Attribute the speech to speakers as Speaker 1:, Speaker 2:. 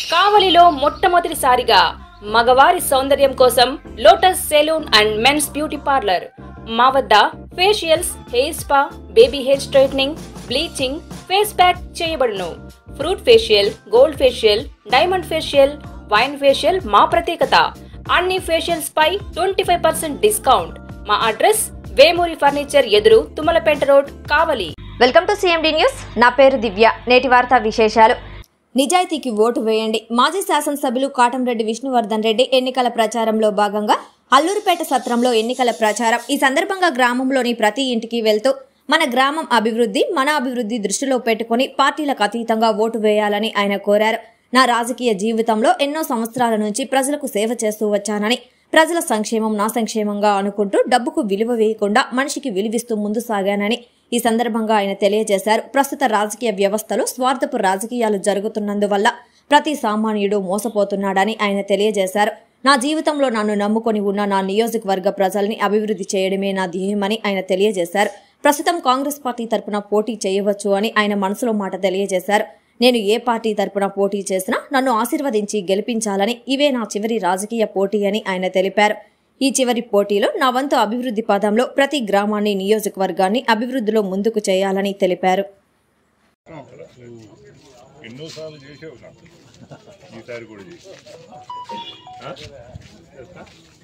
Speaker 1: కావలిలో మొట్టమొదటిసారిగా మగవారి సౌందర్యం కోసం lotus salon and men's beauty parlour. మా వద్ద facials, hair spa, baby hair straightening, bleaching, face pack చేయబడును. Fruit facial, gold facial, diamond facial, wine facial మా ప్రత్యేకత. అన్ని ఫేషియల్స్ పై 25% డిస్కౌంట్. మా అడ్రస్ వేమూరి ఫర్నిచర్ ఎదురు, Tummalapeta road, Kavali.
Speaker 2: Welcome to CMD news. నా పేరు దివ్య. నేటి వార్తా విశేషాలు.
Speaker 3: నిజాయితీకి ఓటు వేయండి. మాజీ శాసనసభ్యులు కాటంరెడ్డి విష్ణువర్ధన్ రెడ్డి ఎన్నికల ప్రచారంలో భాగంగా అల్లూరుపేట సత్రంలో ఎన్నికల ప్రచారం. ఈ సందర్భంగా గ్రామంలోని ప్రతి ఇంటికి వెళ్తూ మన గ్రామం అభివృద్ధి, మన అభివృద్ధి దృష్టిలో పెట్టుకుని పార్టీలకు అతీతంగా ఓటు వేయాలని ఆయన కోరారు. నా రాజకీయ జీవితంలో ఎన్నో సంవత్సరాల నుంచి ప్రజలకు సేవ చేస్తూ వచ్చానని, ప్రజల సంక్షేమం నా సంక్షేమంగా అనుకుంటూ డబ్బుకు విలువ వేయకుండా మనిషికి విలువిస్తూ ముందు సాగానని ఈ సందర్భంగా ఆయన తెలియజేశారు. ప్రస్తుత రాజకీయ వ్యవస్థలో స్వార్థపు రాజకీయాలు జరుగుతున్నందువల్ల ప్రతి సామాన్యుడు మోసపోతున్నాడని ఆయన తెలియజేశారు. నా జీవితంలో నన్ను నమ్ముకొని ఉన్న నా నియోజకవర్గ ప్రజల్ని అభివృద్ధి చేయడమే నా ధ్యేయమని ఆయన తెలియజేశారు. ప్రస్తుతం కాంగ్రెస్ పార్టీ తరపున పోటీ చేయవచ్చు అని ఆయన మనసులో మాట తెలియజేశారు. నేను ఏ పార్టీ తరపున పోటీ చేసినా నన్ను ఆశీర్వదించి గెలిపించాలని, ఇవే నా చివరి రాజకీయ పోటీ అని ఆయన తెలిపారు. ఈ చివరి పోటీలో నా వంతు అభివృద్ధి పదంలో ప్రతి గ్రామాన్ని, నియోజకవర్గాన్ని అభివృద్ధిలో ముందుకు చేయాలని తెలిపారు.
Speaker 4: ఎన్నోసార్లు చేసావు ఈసారి కూడా చేసి